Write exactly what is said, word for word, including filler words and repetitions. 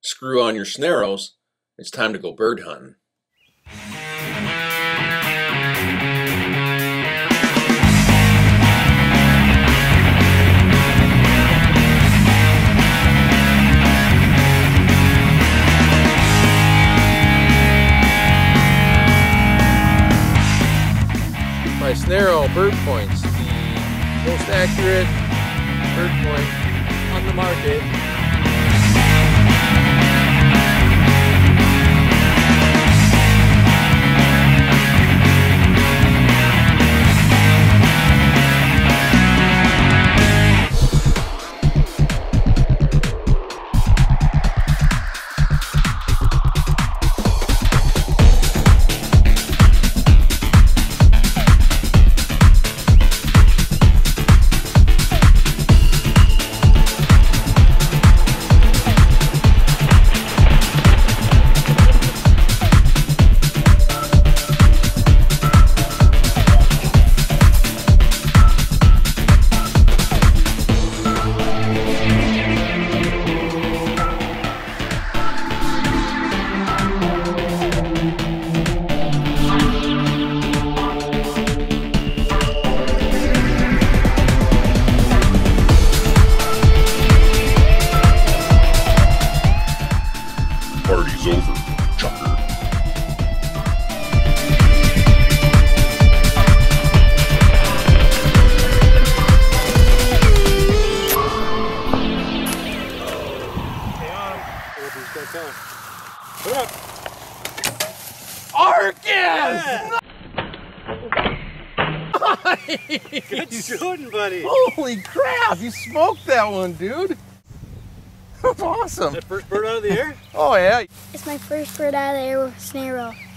screw on your snaros. It's time to go bird hunting. My snaro bird points, the most accurate bird point on the market. Party's over, Chucker. Put up. Arcus! Nice! Good shooting, buddy. Holy crap! You smoked that one, dude. That's awesome. That first bird out of the air? Oh yeah. It's my first bird out of the air with a snaro.